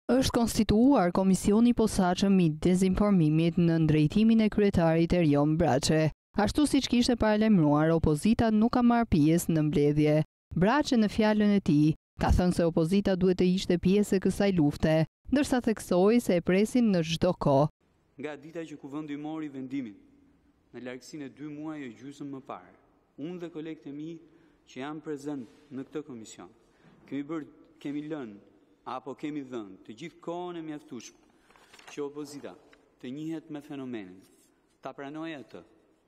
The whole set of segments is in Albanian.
Është konstituuar Komisioni i Posaçëm i Dezinformimit në drejtimin e kryetarit Erjon Braçe. Ashtu siç kishte paralajmëruar, opozita nuk ka marrë pjesë në mbledhje. Braçe në fjalën e tij ka thënë se opozita duhet të ishte pjesë e kësaj lufte, ndërsa theksoi se e presin në çdo kohë. Nga dita që Kuvendi mori vendimin, në largësinë e 2 muaj e gjysmë më parë, unë dhe kolegët e mi që janë prezent në këtë komision, kemi lënë apo kemi dhënë të gjithë kohën e mjaftueshme që opozita të njihet me fenomenin, ta pranojë atë,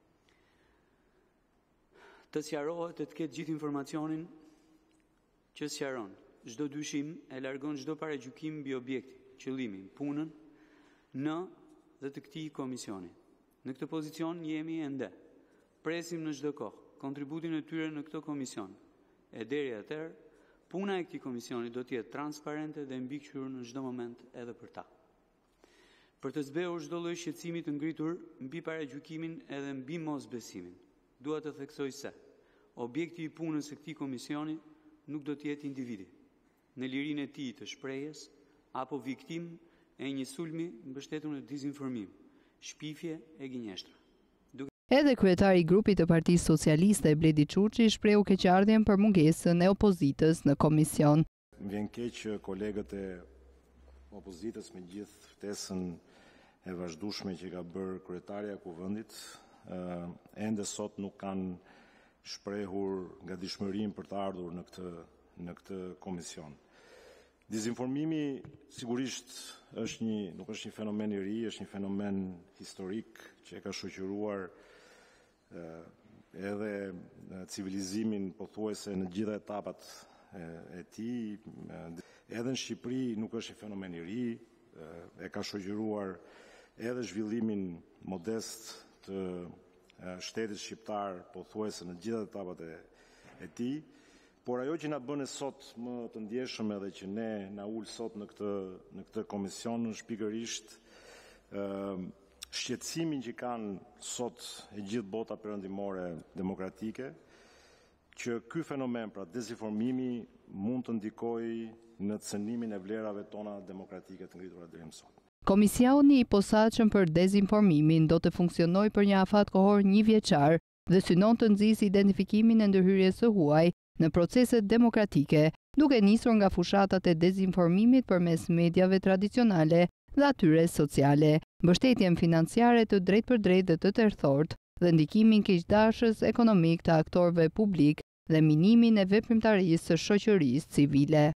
të sqarohet, të ketë gjithë informacionin që sqaron, çdo dyshim e largon çdo paragjykim mbi objektin, qëllimin, punën në dhe të këtij komisioni. Në këtë pozicion jemi ende. Presim në çdo kohë kontributin e tyre në këtë komision. E deri atëherë, puna e këtij komisioni do të jetë transparente dhe mbikëqyrur në çdo moment edhe për ta. Për të zbehur çdo lloj shqetësimi të ngritur mbi paragjykimin edhe mbi mosbesimin, dua të theksoj se objekti i punës së këtij komisioni nuk do të jetë individi, në lirinë e tij të shprehjes apo viktim e një sulmi mbështetur në dezinformim, shpifje e gënjeshtra. Edhe kryetari i grupit të Partisë Socialiste Bledi Çuçi shprehu keqardhjen për mungesën e opozitës në komision. Më vjen keq që kolegët e opozitës me gjithë ftesën e vazhdueshme që ka bërë kryetaria e Kuvendit, ende sot nuk kanë shprehur gatishmërinë për të ardhur në këtë komision. Dezinformimi sigurisht nuk është një fenomen i ri, është një fenomen historik që e ka shoqëruar edhe civilizimin pothuajse në gjitha etapat e tij. Edhe në Shqipëri nuk është një fenomen i ri, e ka shoqëruar edhe zhvillimin modest të shtetit shqiptar pothuajse në gjitha etapat e tij. Por ajo që na bën sot më të ndjeshëm edhe që ne na ul sot në këtë komision është pikërisht shqetësimin që kanë sot e gjithë bota perëndimore demokratike, që ky fenomen, pra dezinformimi, mund të ndikojë në cënimin e vlerave tona demokratike të ngritura deri më sot. Komisioni i posaçëm për dezinformimin do të funksionojë për një afat kohor 1 vjeçar dhe synon të nxjisë identifikimin e ndërhyrjes së huaj në proceset demokratike, duke nisur nga fushatat e dezinformimit përmes mediave tradicionale dhe atyre sociale, mbështetjen financiare të drejtpërdrejtë dhe të tërthort dhe ndikimin keqdashës ekonomik të aktorëve publik dhe minimin e veprimtarisë së shoqërisë civile.